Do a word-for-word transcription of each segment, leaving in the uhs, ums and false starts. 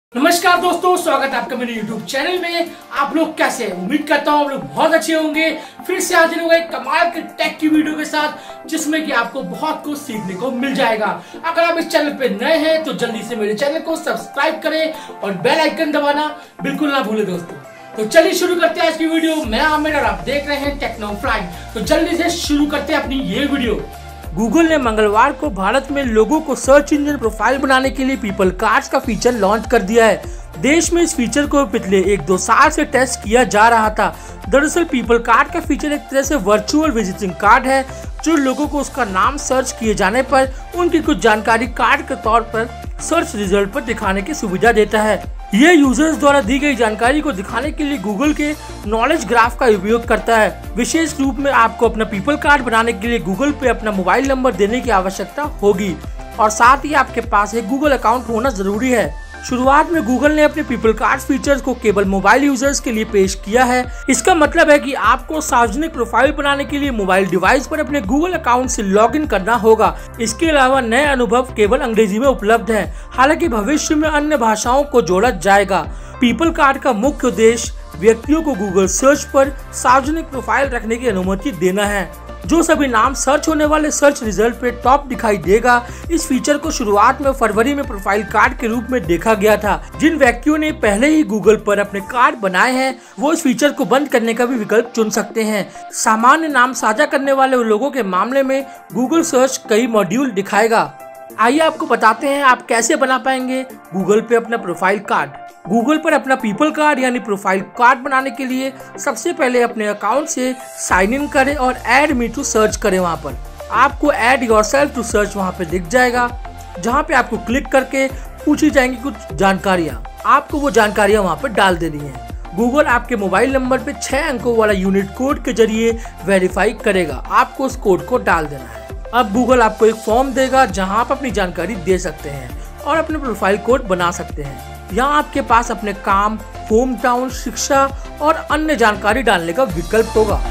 नमस्कार दोस्तों, स्वागत है आपका मेरे YouTube चैनल में। आप लोग कैसे हैं? उम्मीद करता हूँ आप लोग बहुत अच्छे होंगे। फिर से हाजिर हो गए कमाल के टेक की वीडियो के साथ, जिसमें कि आपको बहुत कुछ सीखने को मिल जाएगा। अगर आप इस चैनल पे नए हैं तो जल्दी से मेरे चैनल को सब्सक्राइब करें और बेल आइकन दबाना बिल्कुल ना भूलें दोस्तों। तो चलिए शुरू करते हैं आज की वीडियो। मैं आमिर और आप देख रहे हैं टेक्नो फ्लाइन। तो जल्दी से शुरू करते हैं अपनी ये वीडियो। गूगल ने मंगलवार को भारत में लोगों को सर्च इंजन प्रोफाइल बनाने के लिए पीपल कार्ड्स का फीचर लॉन्च कर दिया है। देश में इस फीचर को पिछले एक दो साल से टेस्ट किया जा रहा था। दरअसल पीपल कार्ड का फीचर एक तरह से वर्चुअल विजिटिंग कार्ड है, जो लोगों को उसका नाम सर्च किए जाने पर उनकी कुछ जानकारी कार्ड के तौर पर सर्च रिजल्ट पर दिखाने की सुविधा देता है। ये यूजर्स द्वारा दी गई जानकारी को दिखाने के लिए गूगल के नॉलेज ग्राफ का उपयोग करता है। विशेष रूप में आपको अपना पीपल कार्ड बनाने के लिए गूगल पे अपना मोबाइल नंबर देने की आवश्यकता होगी और साथ ही आपके पास एक गूगल अकाउंट होना जरूरी है। शुरुआत में गूगल ने अपने पीपल कार्ड फीचर्स को केवल मोबाइल यूजर्स के लिए पेश किया है। इसका मतलब है कि आपको सार्वजनिक प्रोफाइल बनाने के लिए मोबाइल डिवाइस पर अपने गूगल अकाउंट से लॉगिन करना होगा। इसके अलावा नए अनुभव केवल अंग्रेजी में उपलब्ध है, हालांकि भविष्य में अन्य भाषाओं को जोड़ा जाएगा। पीपल कार्ड का मुख्य उद्देश्य व्यक्तियों को गूगल सर्च पर सार्वजनिक प्रोफाइल रखने की अनुमति देना है, जो सभी नाम सर्च होने वाले सर्च रिजल्ट पे टॉप दिखाई देगा। इस फीचर को शुरुआत में फरवरी में प्रोफाइल कार्ड के रूप में देखा गया था। जिन व्यक्तियों ने पहले ही गूगल पर अपने कार्ड बनाए हैं वो इस फीचर को बंद करने का भी विकल्प चुन सकते हैं। सामान्य नाम साझा करने वाले लोगों के मामले में गूगल सर्च कई मॉड्यूल दिखाएगा। आइए आपको बताते हैं आप कैसे बना पाएंगे गूगल पे अपना प्रोफाइल कार्ड। गूगल पर अपना पीपल कार्ड यानी प्रोफाइल कार्ड बनाने के लिए सबसे पहले अपने अकाउंट से साइन इन करें और ऐड मी टू सर्च करें। वहां पर आपको ऐड योरसेल्फ टू सर्च वहां पे दिख जाएगा, जहां पे आपको क्लिक करके पूछी जाएंगी कुछ जानकारियां। आपको वो जानकारियां वहां पर डाल देनी है। गूगल आपके मोबाइल नंबर पे छह अंकों वाला यूनिक कोड के जरिए वेरीफाई करेगा। आपको उस कोड को डाल देना है। अब गूगल आपको एक फॉर्म देगा जहां आप अपनी जानकारी दे सकते हैं और अपने प्रोफाइल कोड बना सकते हैं। यहाँ आपके पास अपने काम, होम टाउन, शिक्षा और अन्य जानकारी डालने का विकल्प होगा।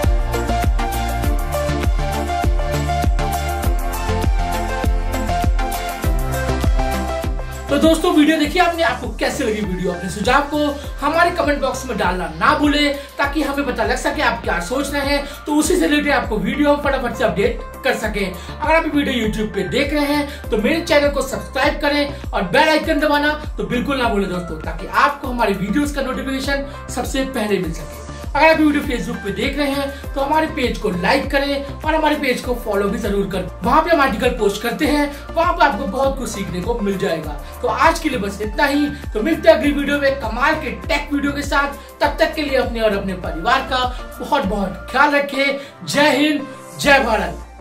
तो दोस्तों वीडियो देखिए आपने, आपको कैसे लगी वीडियो? अपने सुझाव को हमारे कमेंट बॉक्स में डालना ना भूले, ताकि हमें पता लग सके आप क्या सोच रहे हैं, तो उसी से रिलेटेड आपको वीडियो हम फटाफट से अपडेट कर सके। अगर आप वीडियो यूट्यूब पे देख रहे हैं तो मेरे चैनल को सब्सक्राइब करें और बेल आइकन दबाना तो बिल्कुल ना भूले दोस्तों, ताकि आपको हमारी वीडियोस का नोटिफिकेशन सबसे पहले मिल सके। अगर आप वीडियो फेसबुक पे देख रहे हैं तो हमारे पेज को लाइक करें और हमारे पेज को फॉलो भी जरूर करें। वहाँ पे हम आर्टिकल पोस्ट करते हैं, वहाँ पे आपको बहुत कुछ सीखने को मिल जाएगा। तो आज के लिए बस इतना ही। तो मिलते हैं अगली वीडियो में कमाल के टेक वीडियो के साथ। तब तक के लिए अपने और अपने परिवार का बहुत बहुत ख्याल रखें। जय हिंद, जय भारत।